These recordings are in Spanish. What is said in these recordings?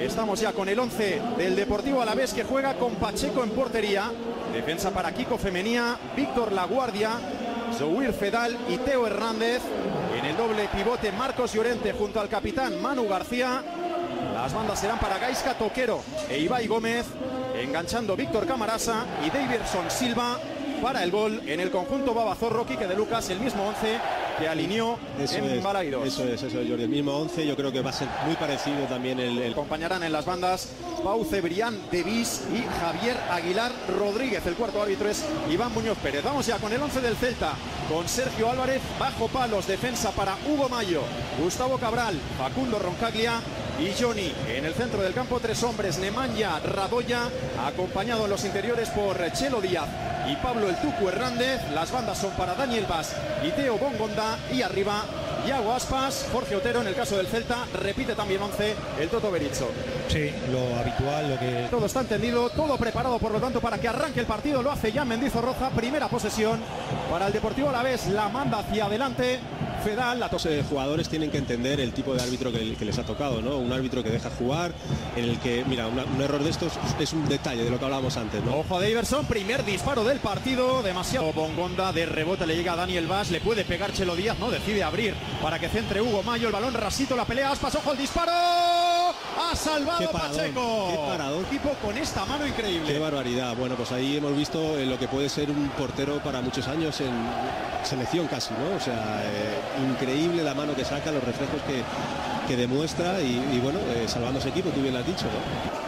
Estamos ya con el 11 del Deportivo Alavés, que juega con Pacheco en portería. Defensa para Kiko Femenía, Víctor Laguardia, Zouir Fedal y Teo Hernández. En el doble pivote, Marcos Llorente junto al capitán Manu García. Las bandas serán para Gaizka Toquero e Ibai Gómez, enganchando Víctor Camarasa y Davidson Silva para el gol en el conjunto Babazorro. Quique de Lucas, el mismo 11 que alineó en Balaidos. Eso es, Jordi, el mismo 11. Yo creo que va a ser muy parecido también Acompañarán en las bandas Pau Cebrián Devis y Javier Aguilar Rodríguez. El cuarto árbitro es Iván Muñoz Pérez. Vamos ya con el 11 del Celta, con Sergio Álvarez bajo palos, defensa para Hugo Mayo, Gustavo Cabral, Facundo Roncaglia y Johnny. En el centro del campo, tres hombres: Nemanja Radoya, acompañado en los interiores por Chelo Díaz y Pablo El Tucu Hernández. Las bandas son para Daniel Vaz y Teo Bongonda, y arriba Iago Aspas, Jorge Otero. En el caso del Celta repite también 11 el Toto Berizzo. Sí, lo habitual, lo que... Todo está entendido, todo preparado, por lo tanto, para que arranque el partido. Lo hace Jan Mendizorroza. Primera posesión para el Deportivo Alavés, la manda hacia adelante Fedal. Los jugadores tienen que entender el tipo de árbitro que les ha tocado, ¿no? Un árbitro que deja jugar, en el que, mira, un error de estos es un detalle de lo que hablábamos antes, ¿no? Ojo a Daverson, primer disparo del partido, demasiado. Bongonda, de rebote le llega a Daniel Vaz, le puede pegar Chelo Díaz, no, decide abrir para que centre Hugo Mayo. El balón rasito, la pelea Aspas, ojo el disparo, ha salvado Pacheco. Qué paradón. Tipo con esta mano increíble. Qué barbaridad. Bueno, pues ahí hemos visto lo que puede ser un portero para muchos años en selección casi, ¿no? O sea, increíble la mano que saca, los reflejos que demuestra y bueno, salvando ese equipo, tú bien lo has dicho, ¿no?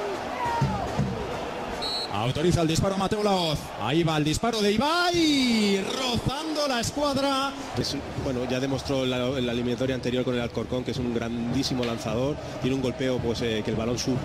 Autoriza el disparo Mateo Laoz. Ahí va el disparo de Ibai, rozando la escuadra. Bueno, ya demostró en la eliminatoria anterior con el Alcorcón que es un grandísimo lanzador. Tiene un golpeo pues que el balón sube.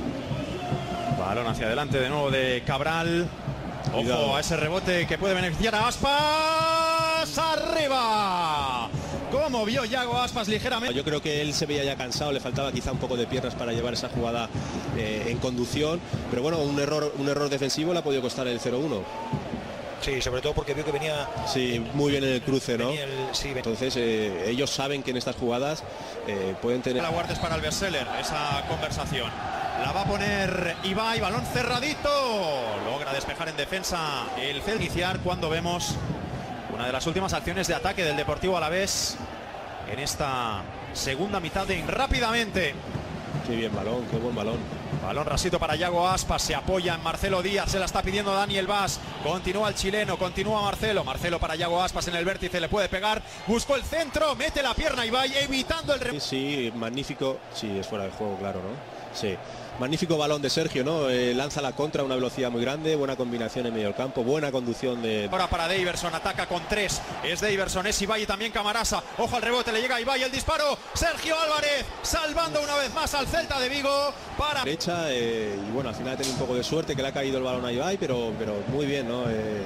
Balón hacia adelante de nuevo de Cabral. Ojo Cuidado a ese rebote que puede beneficiar a Aspas. ¡Arriba! Como vio Iago Aspas ligeramente. Yo creo que él se veía ya cansado, le faltaba quizá un poco de piernas para llevar esa jugada en conducción, pero bueno, un error defensivo le ha podido costar el 0-1. Sí, sobre todo porque vio que venía... Sí, muy bien en el cruce, ¿no? Sí, entonces ellos saben que en estas jugadas pueden tener... La guardes para el bestseller, esa conversación. La va a poner Ibai, balón cerradito. Logra despejar en defensa el Celta. Iniciar cuando vemos una de las últimas acciones de ataque del Deportivo Alavés en esta segunda mitad rápidamente. Qué bien balón, qué buen balón. Balón rasito para Iago Aspas, se apoya en Marcelo Díaz, se la está pidiendo Daniel Vaz. Continúa el chileno, continúa Marcelo. Marcelo para Iago Aspas en el vértice, le puede pegar. Buscó el centro, mete la pierna Ibai, evitando el... Sí, magnífico. Sí, es fuera de juego, claro, ¿no? Sí. Magnífico balón de Sergio, ¿no? Lanza la contra a una velocidad muy grande, buena combinación en medio del campo, buena conducción de... Ahora para Daverson, ataca con 3, es Daverson, es Ibai y también Camarasa. Ojo al rebote, le llega a Ibai, el disparo, Sergio Álvarez, salvando una vez más al Celta de Vigo para... Derecha, y bueno, al final ha tenido un poco de suerte que le ha caído el balón a Ibai, pero muy bien, ¿no?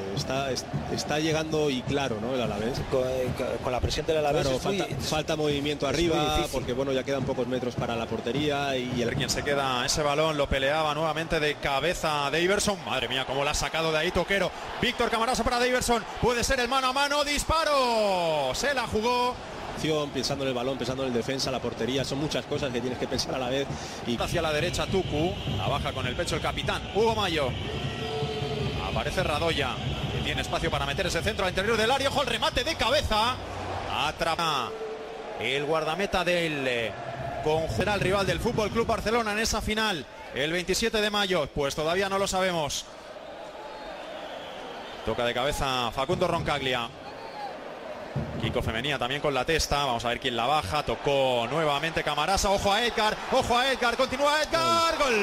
Está llegando y claro, ¿no? El Alavés. Con la presión del Alavés. Claro, falta movimiento arriba, porque bueno, ya quedan pocos metros para la portería y el... Quien se queda ese balón, lo peleaba nuevamente de cabeza Daverson. Madre mía, cómo la ha sacado de ahí Toquero. Víctor Camarasa para Daverson, puede ser el mano a mano, disparo, se la jugó. Pensando en el balón, pensando en el defensa, la portería, son muchas cosas que tienes que pensar a la vez. Y hacia la derecha Tucu, la baja con el pecho el capitán Hugo Mayo. Aparece Radoya, que tiene espacio para meter ese centro al interior del área. Ojo el remate de cabeza, atrapa el guardameta del conjunto al rival del Fútbol Club Barcelona en esa final el 27 de mayo. Pues todavía no lo sabemos. Toca de cabeza Facundo Roncaglia. Kiko Femenía también con la testa. Vamos a ver quién la baja. Tocó nuevamente Camarasa. Ojo a Edgar. Ojo a Edgar. Continúa Edgar. Gol.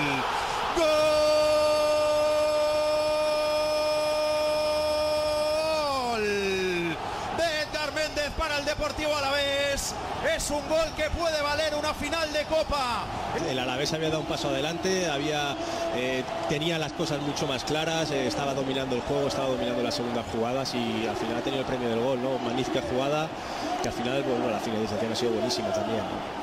Gol de Edgar Méndez para el Deportivo Alavés. Es un gol que puede valer una final de Copa. El Alavés había dado un paso adelante, tenía las cosas mucho más claras, estaba dominando el juego, estaba dominando las segundas jugadas y al final ha tenido el premio del gol, ¿no? Magnífica jugada, que al final, bueno, la finalización ha sido buenísima también, ¿no?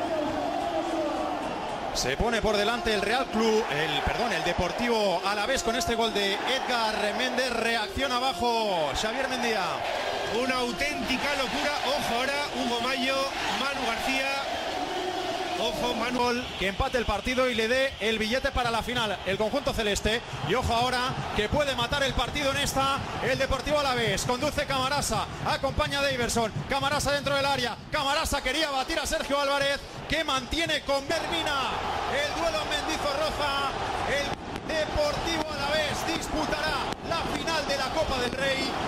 Se pone por delante el el Deportivo Alavés con este gol de Edgar Méndez. Reacción abajo Xavier Mendía. Una auténtica locura. Ojo ahora, Hugo Mayo, Manu García. Ojo, Manuel, que empate el partido y le dé el billete para la final, el conjunto celeste. Y ojo ahora, que puede matar el partido en esta, el Deportivo Alavés. Conduce Camarasa, acompaña a Daverson. Camarasa dentro del área. Camarasa quería batir a Sergio Álvarez, que mantiene con Bermina el duelo en Mendizorroza. El Deportivo Alavés disputará la final de la Copa del Rey.